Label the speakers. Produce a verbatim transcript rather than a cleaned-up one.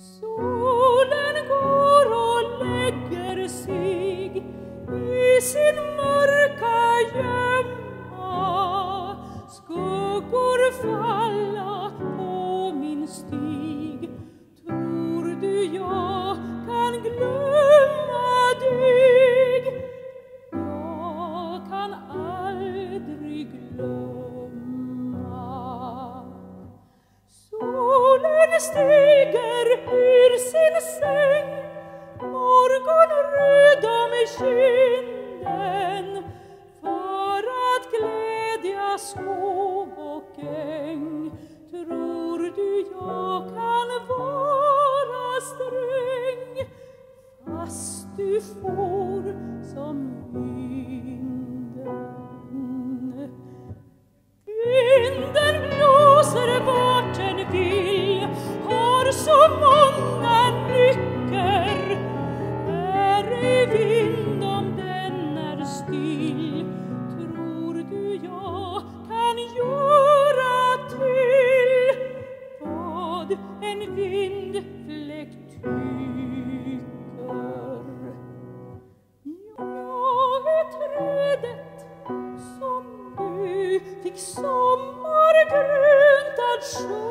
Speaker 1: Solen går och lägger sig i sin mörka gömma. Skuggor falla på min stig. Tror du jag kan glömma dig? Jag kan aldrig glömma. Solen stiger ur sin säng, morgonröd om kinden, för att glädja skog och äng. Tror du jag kan vara sträng, fast du får som vinden? Vinden blåser vart den vill, har så många nycker. Är ej vind om den är still. Tror du jag kan göra till vad en vindfläck tycker? Jag är trädet som du fick sommargrönt att skörda.